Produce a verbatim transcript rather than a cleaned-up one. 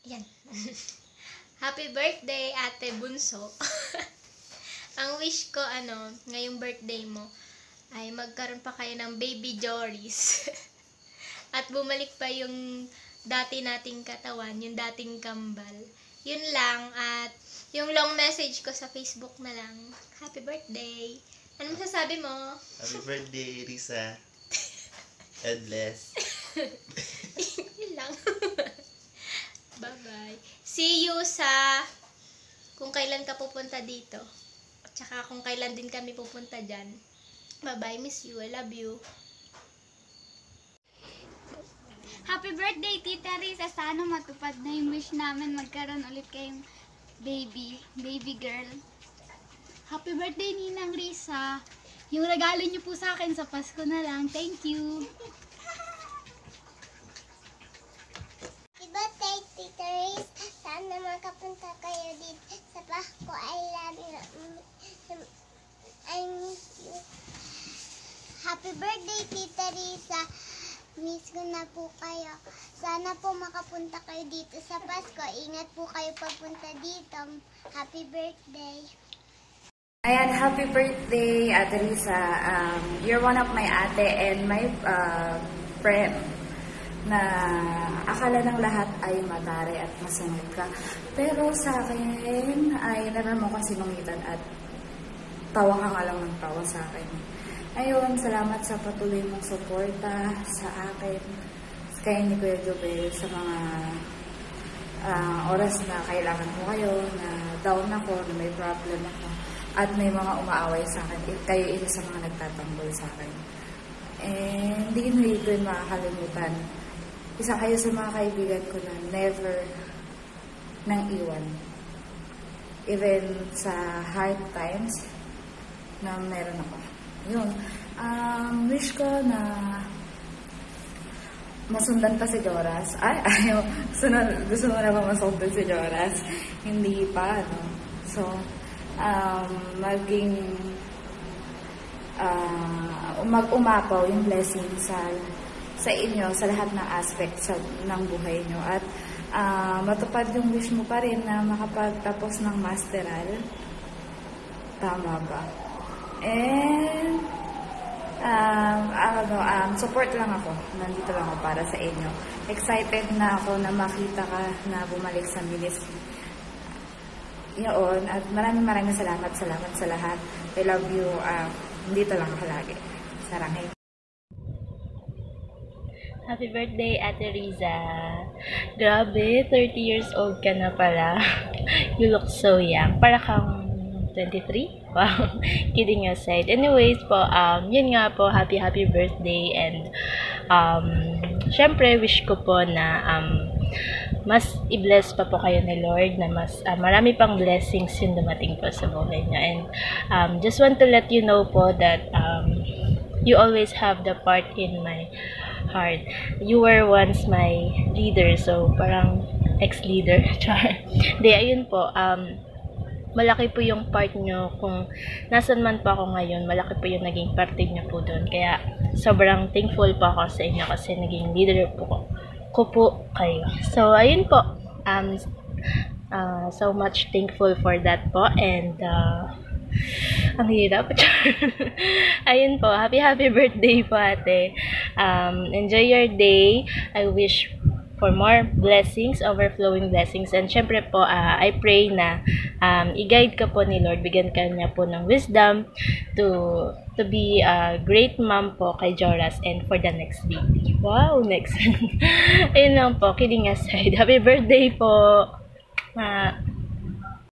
Yan. Happy birthday, Ate Bunso. Ang wish ko, ano, ngayong birthday mo, ay magkaroon pa kayo ng baby Joris. At bumalik pa yung dati nating katawan, yung dating kambal. Yun lang. At yung long message ko sa Facebook na lang. Happy birthday. Ano masasabi mo? Happy birthday, Risa. God bless. Yun lang. Bye-bye. See you sa kung kailan ka pupunta dito. At saka kung kailan din kami pupunta dyan. Bye-bye. Miss you. I love you. Happy birthday, Tita Risa. Sana matupad na yung wish namin magkaroon ulit kayong baby, baby girl. Happy birthday, Ninang Risa. Yung regalo niyo po sa akin sa Pasko na lang. Thank you. Happy birthday, Tita Riz. Sana makapunta kayo dito sa Pasko. I love you. I miss you. Happy birthday, Tita Risa. Miss ko na po kayo. Sana po makapunta kayo dito sa Pasko. Ingat po kayo pagpunta dito. Happy birthday. Ayan, happy birthday, Ate Risa. Um, you're one of my ate and my uh, friend na akala ng lahat ay matari at masungit ka. Pero sa akin ay never mo kang sinungitan at tawa ka nga lang ng tawa sa akin. Ayun, salamat sa patuloy mong suporta sa akin, kay ni Kuya Jobel, sa mga uh, oras na kailangan ko kayo, na down ako, na may problem ako. At may mga umaaway sa akin. Kayo isa sa mga nagtatanggol sa akin. And hindi nyo ito yung makakalimutan. Isa kayo sa mga kaibigan ko na never nang iwan. Even sa hard times na meron ako. Yun. Um, wish ko na masundan pa si Joras. Ay, ayaw. Gusto, na, gusto mo na ba masundan si Joras? Hindi pa, no? So, Um, maging uh, mag-umapaw yung blessing sa sa inyo, sa lahat ng aspect sa, ng buhay nyo. At uh, matupad yung wish mo pa rin na makapagtapos ng masteral. Tama ba? And um, ano, um, support lang ako. Nandito lang ako para sa inyo. Excited na ako na makita ka na bumalik sa ministry. Yun, at maraming maraming salamat, salamat sa lahat. I love you. Uh, dito lang ako lagi. Sarangay. Happy birthday, Ate Riza. Grabe, thirty years old ka na pala. You look so young. Para kang twenty-three? Wow. Kidding aside. Anyways po, um, yun nga po, happy happy birthday. And, um, syempre, wish ko po na, um, mas i-bless pa po kayo ni Lord, na mas uh, marami pang blessings yung dumating po sa buhay niyo. And um, just want to let you know po that um, you always have the part in my heart. You were once my leader, so parang ex-leader. Char. Di, ayun po, um, malaki po yung part nyo. Kung nasan man po ako ngayon, malaki po yung naging parte nyo po doon. Kaya sobrang thankful po ako sa inyo kasi naging leader po ko. ko po kayo. So, ayun po. Um, uh, so much thankful for that po. And, uh, ang hirap. Ayun po. Happy, happy birthday po, ate. Um, enjoy your day. I wish for more blessings, overflowing blessings. And syempre po, uh, I pray na um, i-guide ka po ni Lord, bigyan ka niya po ng wisdom to to be a great mom po kay Joras and for the next baby. Wow, next. Ayun lang po, kidding aside. Happy birthday po. Uh,